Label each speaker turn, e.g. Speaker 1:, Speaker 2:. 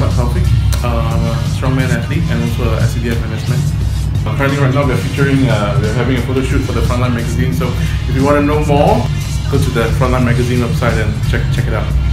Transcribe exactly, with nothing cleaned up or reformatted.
Speaker 1: Muhammad Taufik, uh, strongman athlete and also a S C D F management. Uh, currently right now we're featuring, uh, we're having a photo shoot for the Frontline magazine, so if you want to know more, go to the Frontline magazine website and check, check it out.